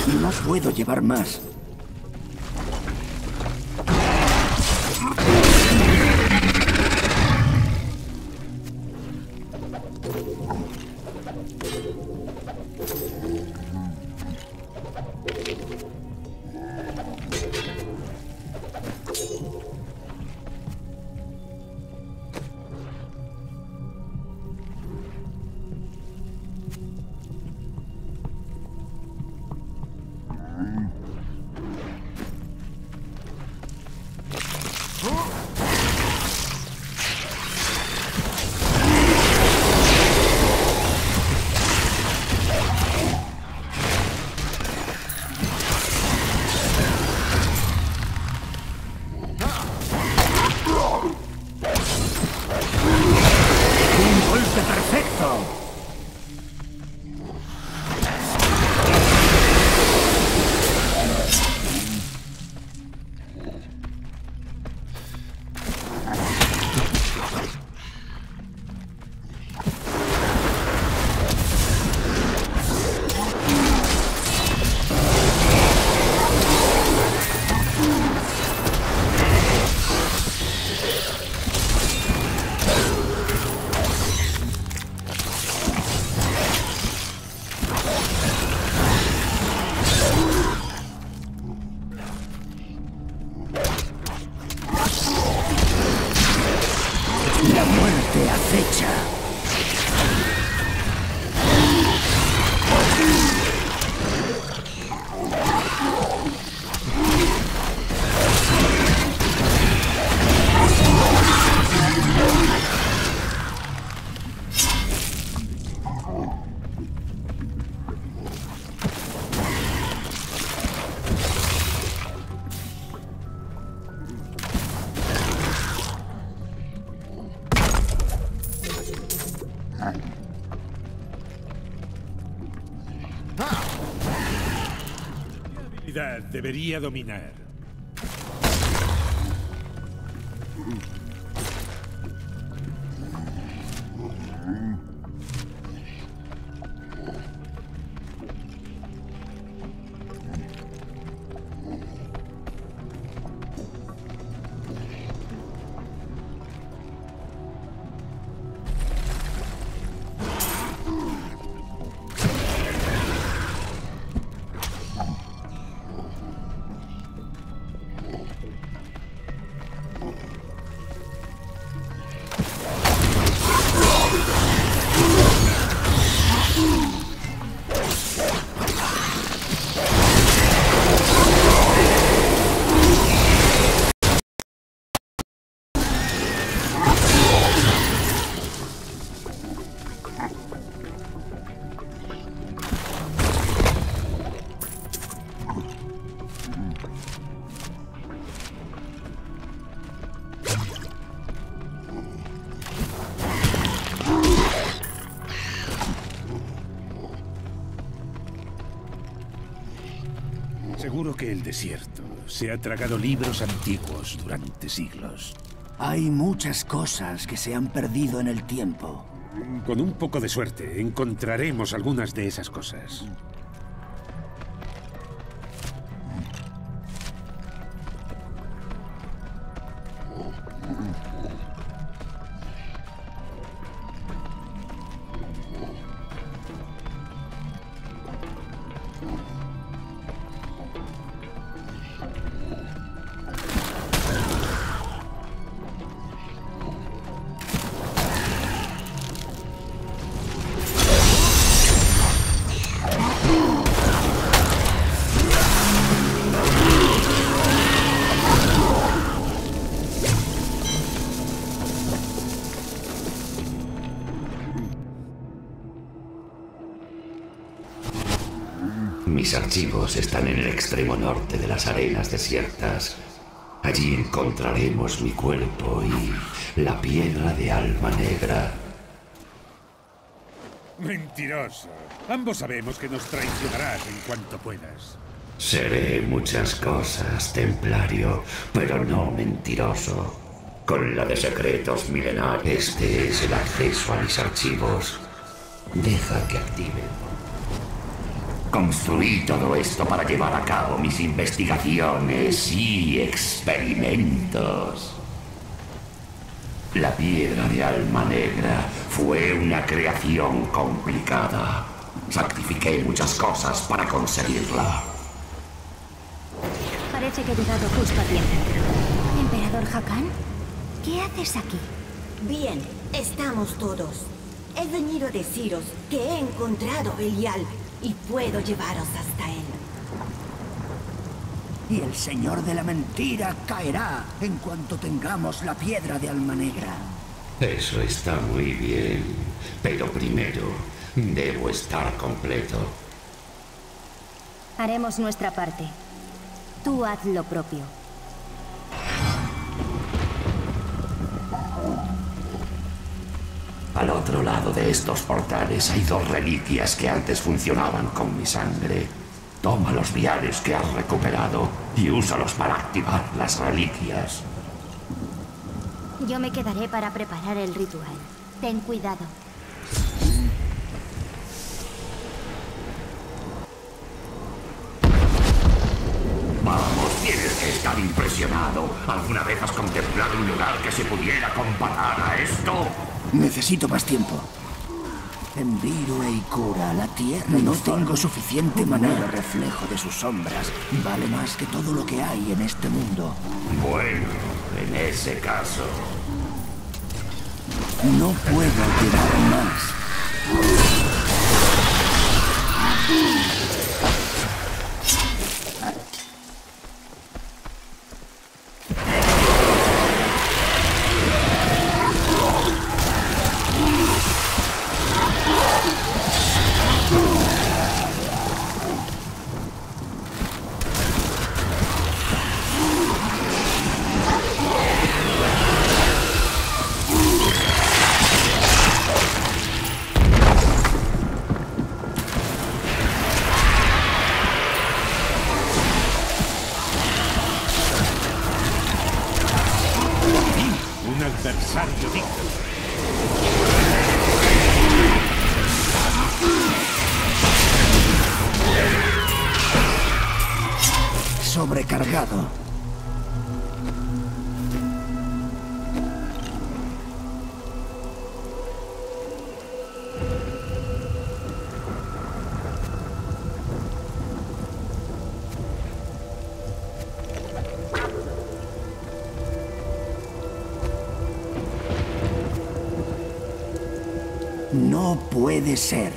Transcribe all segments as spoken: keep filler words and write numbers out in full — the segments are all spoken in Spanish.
No puedo llevar más. La muerte acecha. ¿Qué habilidad debería dominar? Seguro que el desierto se ha tragado libros antiguos durante siglos. Hay muchas cosas que se han perdido en el tiempo. Con un poco de suerte, encontraremos algunas de esas cosas. Mis archivos están en el extremo norte de las arenas desiertas. Allí encontraremos mi cuerpo y la piedra de alma negra. Mentiroso. Ambos sabemos que nos traicionarás en cuanto puedas. Seré muchas cosas, templario, pero no mentiroso. Con la de secretos milenarios, este es el acceso a mis archivos. Deja que active. Construí todo esto para llevar a cabo mis investigaciones y experimentos. La piedra de alma negra fue una creación complicada. Sacrifiqué muchas cosas para conseguirla. Parece que he llegado justo a tiempo. ¿Emperador Hakan? ¿Qué haces aquí? Bien, estamos todos. He venido a deciros que he encontrado Belial y puedo llevaros hasta él. Y el señor de la mentira caerá en cuanto tengamos la piedra de alma negra. Eso está muy bien, pero primero debo estar completo. Haremos nuestra parte. Tú haz lo propio. Al otro lado de estos portales hay dos reliquias que antes funcionaban con mi sangre. Toma los viales que has recuperado y úsalos para activar las reliquias. Yo me quedaré para preparar el ritual. Ten cuidado. Vamos, tienes que estar impresionado. ¿Alguna vez has contemplado un lugar que se pudiera comparar a esto? Necesito más tiempo. En Viru e Ikura, la tierra... No tengo suficiente maná. El reflejo de sus sombras vale más que todo lo que hay en este mundo. Bueno, en ese caso... No puedo llevar más. Un adversario digno. Sobrecargado. No puede ser.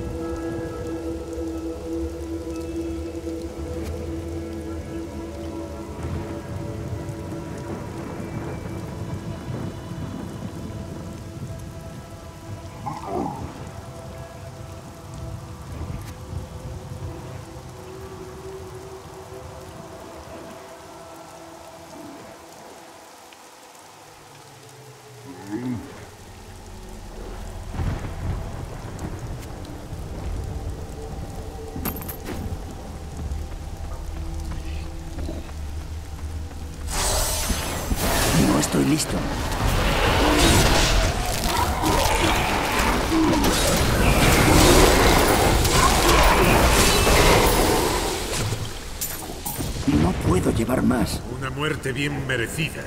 No estoy listo. No puedo llevar más. Una muerte bien merecida.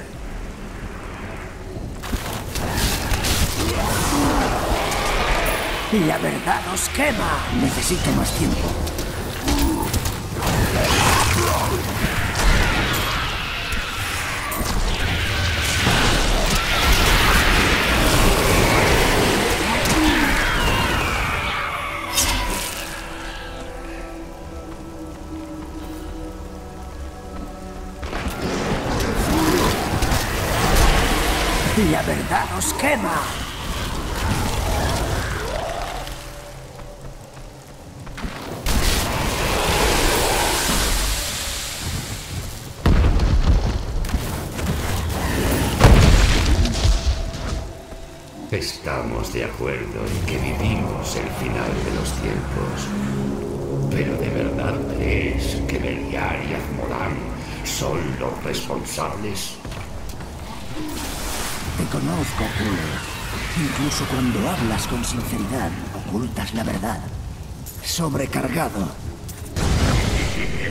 La verdad os quema. Necesito más tiempo. La verdad os quema. Estamos de acuerdo en que vivimos el final de los tiempos. Pero ¿de verdad crees que Beliar y Azmodan son los responsables? Te conozco, Cule. Incluso cuando hablas con sinceridad, ocultas la verdad. Sobrecargado.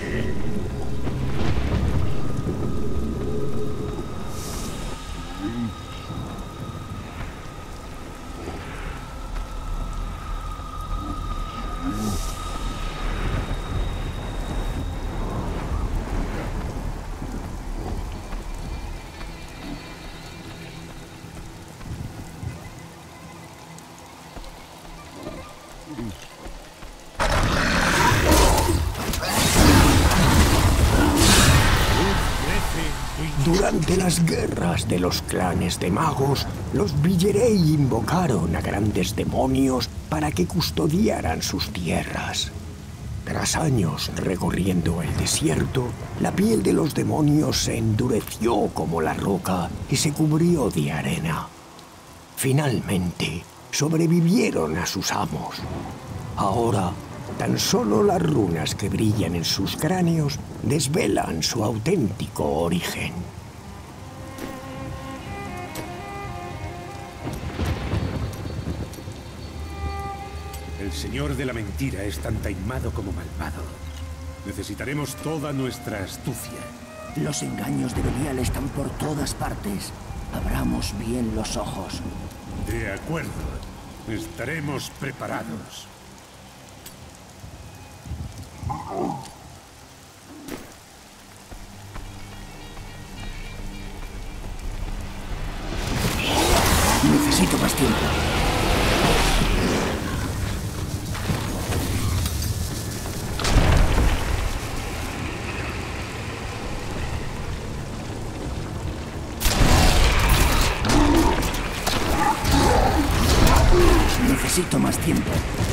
Durante las guerras de los clanes de magos, los Villerei invocaron a grandes demonios para que custodiaran sus tierras. Tras años recorriendo el desierto, la piel de los demonios se endureció como la roca y se cubrió de arena. Finalmente, sobrevivieron a sus amos. Ahora, tan solo las runas que brillan en sus cráneos desvelan su auténtico origen. El señor de la mentira es tan taimado como malvado. Necesitaremos toda nuestra astucia. Los engaños de Belial están por todas partes. Abramos bien los ojos. De acuerdo. Estaremos preparados. Necesito más tiempo. Necesito más tiempo.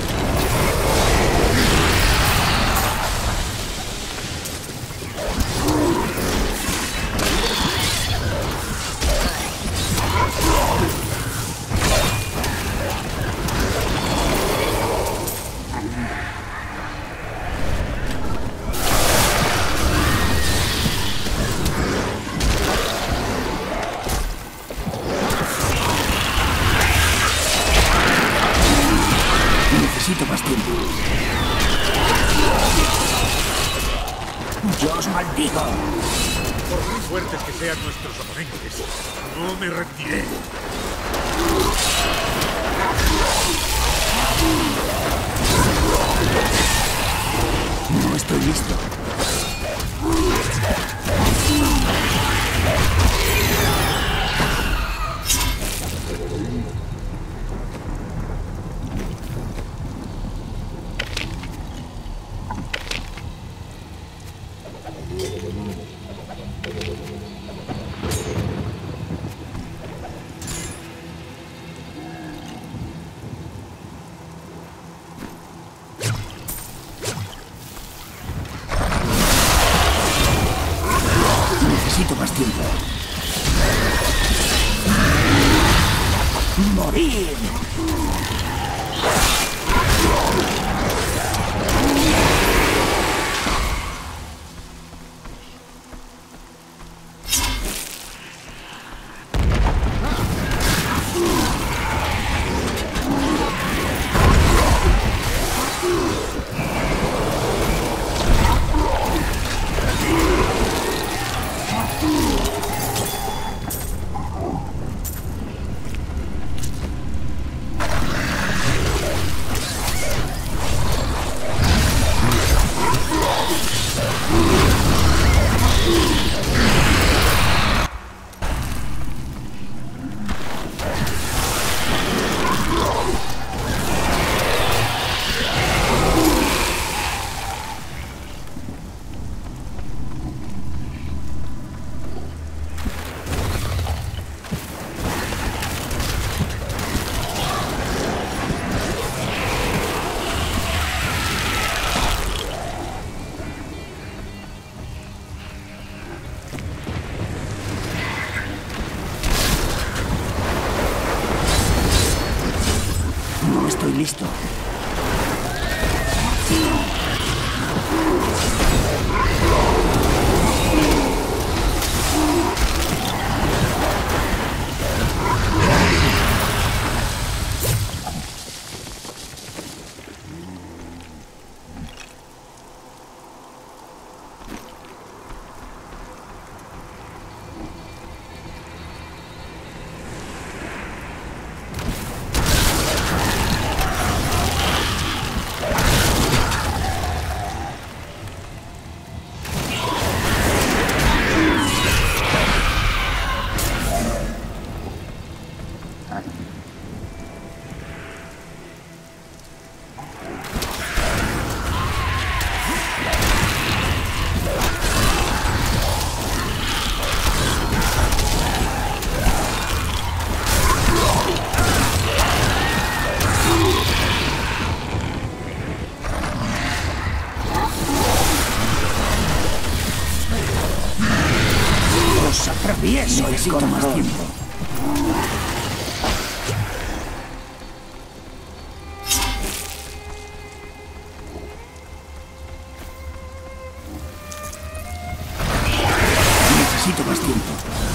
Necesito más tiempo. ¡Yo os maldigo! Por muy fuertes que sean nuestros oponentes, no me rendiré. No estoy listo. Necesito más tiempo. ¡Morir! No estoy listo. Travieso. Necesito más tiempo. Necesito más tiempo.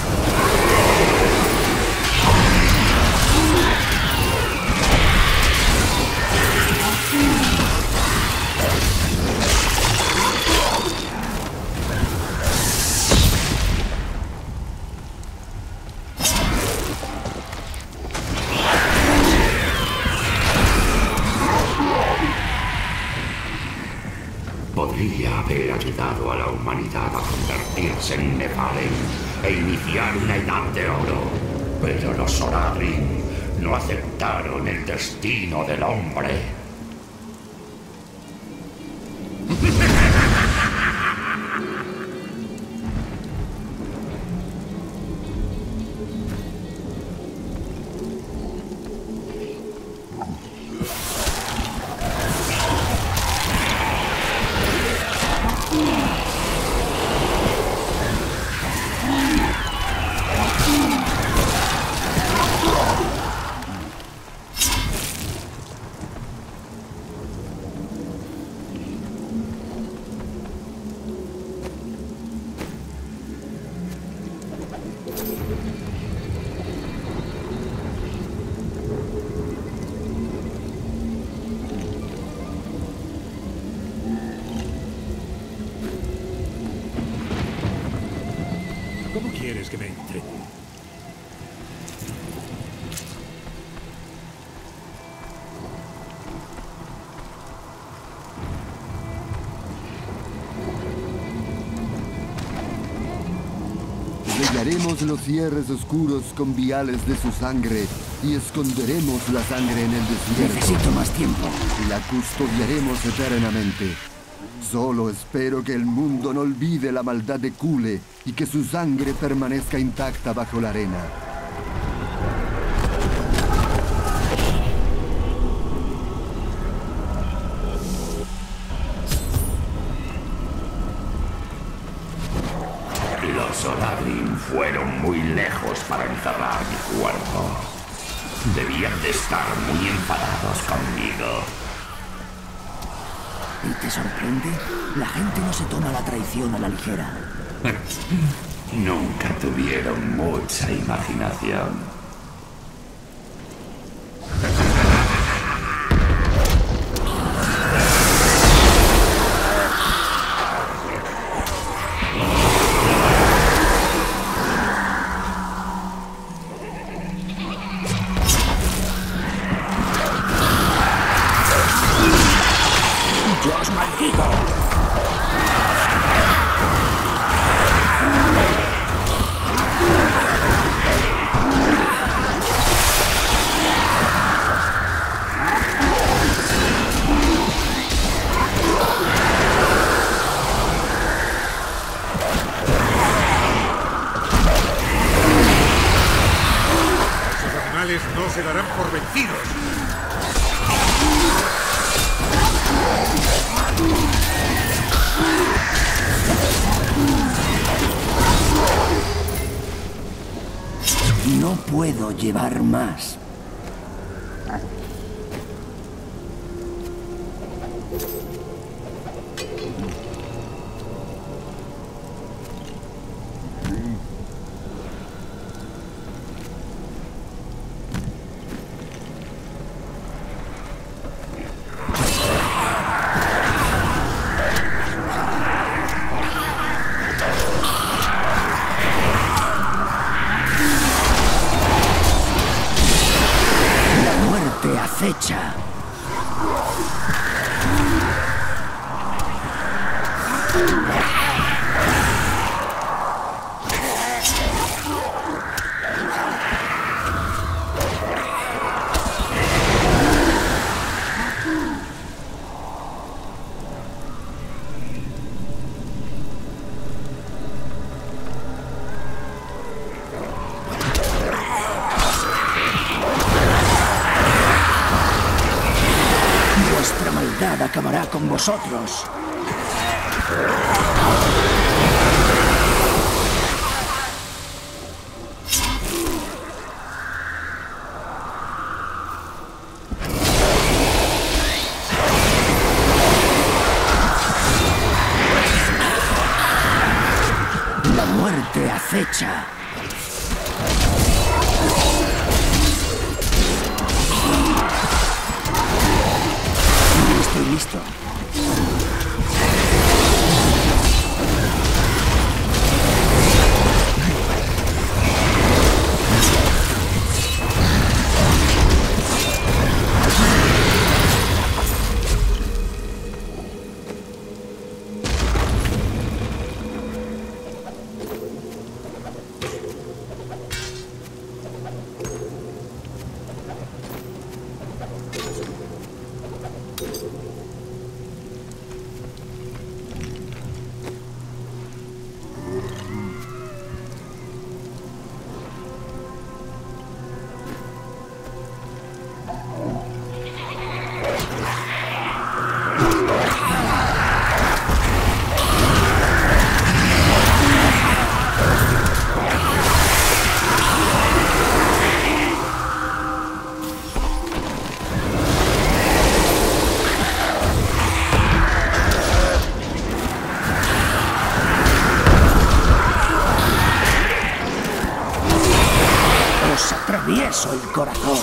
Podría haber ayudado a la humanidad a convertirse en Nephalem e iniciar una edad de oro, pero los Soladrim no aceptaron el destino del hombre. ¿Cómo quieres que me entre? Sellaremos los cierres oscuros con viales de su sangre y esconderemos la sangre en el desierto. Necesito más tiempo. Y la custodiaremos eternamente. Solo espero que el mundo no olvide la maldad de Kule y que su sangre permanezca intacta bajo la arena. Los Soladrim fueron muy lejos para encerrar mi cuerpo. Debían de estar muy enfadados conmigo. ¿Y te sorprende? La gente no se toma la traición a la ligera. Nunca tuvieron mucha imaginación. ¡Dios maldito! Esos animales no se darán por vencidos. No puedo llevar más. Te acecha. Vuestra maldad acabará con vosotros. acecha. Estoy listo. Atravieso el corazón.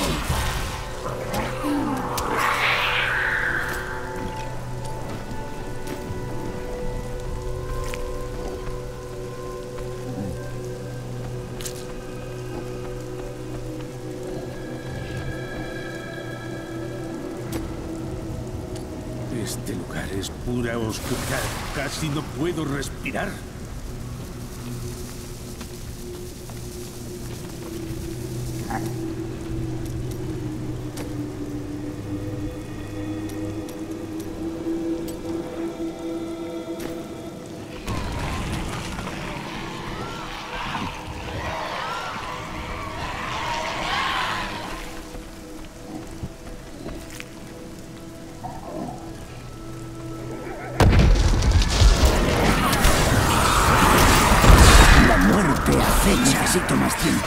Este lugar es pura oscuridad. Casi no puedo respirar. Necesito más tiempo.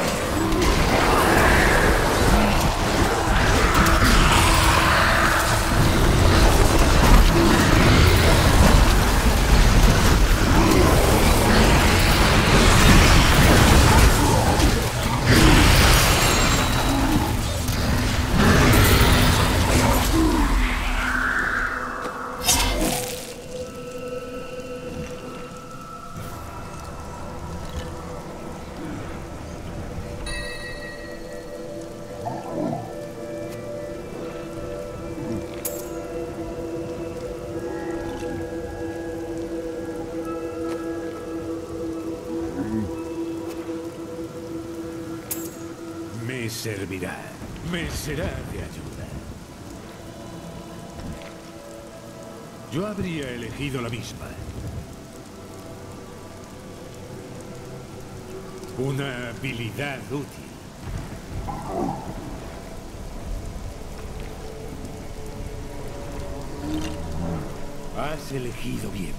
Me servirá, me será de ayuda. Yo habría elegido la misma. Una habilidad útil. Has elegido bien.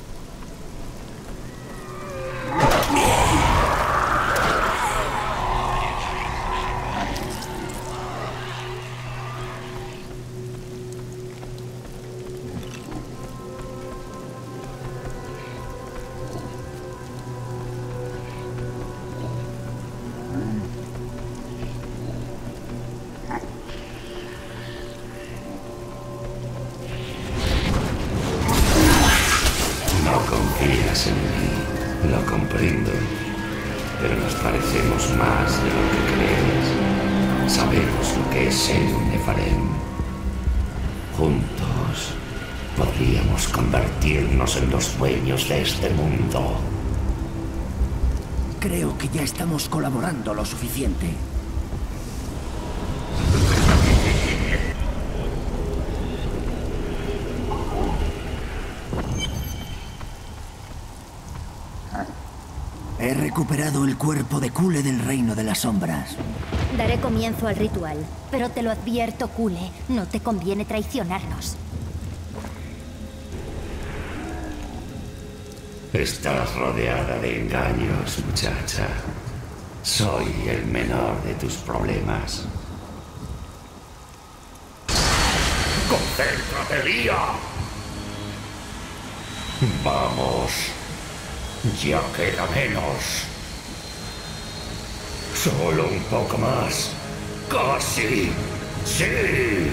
En mí, lo comprendo, pero nos parecemos más de lo que crees. Sabemos lo que es ser un Nepharem. Juntos podríamos convertirnos en los dueños de este mundo. Creo que ya estamos colaborando lo suficiente. He recuperado el cuerpo de Kule del Reino de las Sombras. Daré comienzo al ritual, pero te lo advierto, Kule, no te conviene traicionarnos. Estás rodeada de engaños, muchacha. Soy el menor de tus problemas. ¡Concéntrate, Lía! Vamos. Ya queda menos. Solo un poco más. Casi. Sí.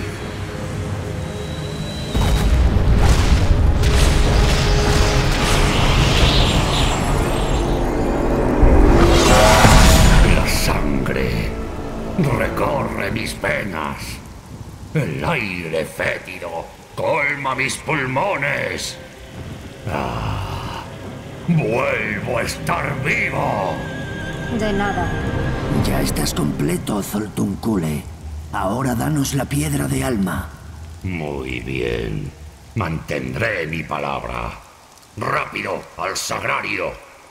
La sangre recorre mis venas. El aire fétido colma mis pulmones. Ah, vuelvo a estar vivo. De nada. Ya estás completo, Zoltun-Kule. Ahora danos la piedra de alma. Muy bien. Mantendré mi palabra. ¡Rápido, al sagrario!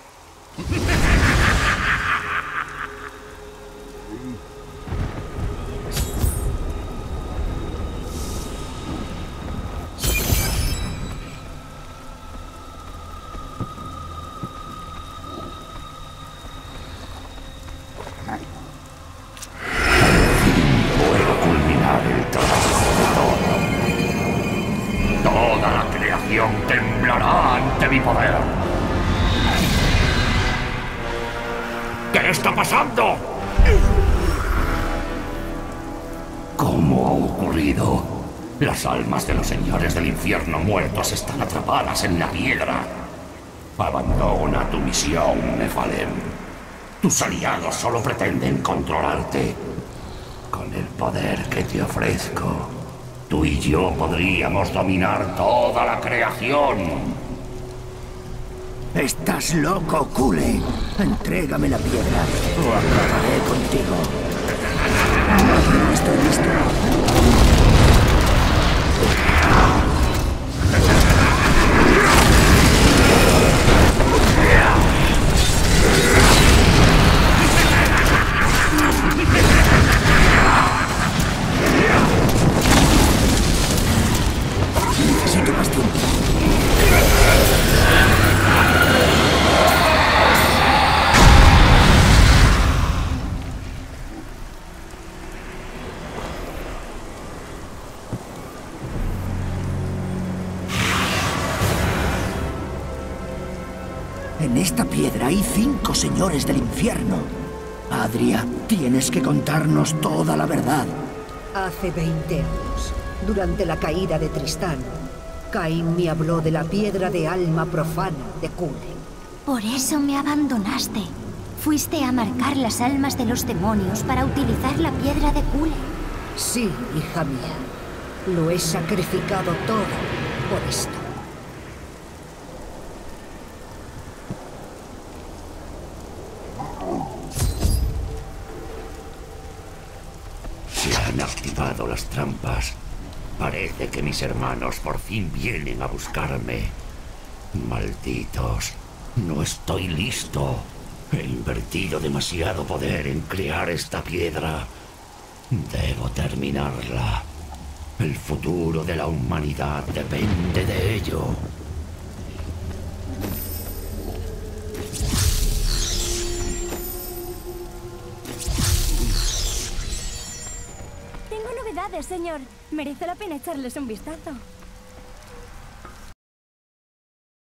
Puedo culminar el trabajo de todo. Toda la creación temblará ante mi poder. ¿Qué está pasando? ¿Cómo ha ocurrido? Las almas de los señores del infierno muertos están atrapadas en la piedra. Abandona tu misión, Nephalem. Tus aliados solo pretenden controlarte. Con el poder que te ofrezco, tú y yo podríamos dominar toda la creación. ¡Estás loco, Kule! Entrégame la piedra o acabaré contigo. Estoy listo. Necesito más tiempo. En esta piedra hay cinco señores del infierno. Adria, tienes que contarnos toda la verdad. Hace veinte años, durante la caída de Tristán, Caín me habló de la piedra de alma profana de Kule. Por eso me abandonaste. Fuiste a marcar las almas de los demonios para utilizar la piedra de Kule. Sí, hija mía. Lo he sacrificado todo por esto. Se han activado las trampas. Parece que mis hermanos por fin vienen a buscarme. Malditos. No estoy listo. He invertido demasiado poder en crear esta piedra. Debo terminarla. El futuro de la humanidad depende de ello. Tengo novedades, señor. Merece la pena echarles un vistazo.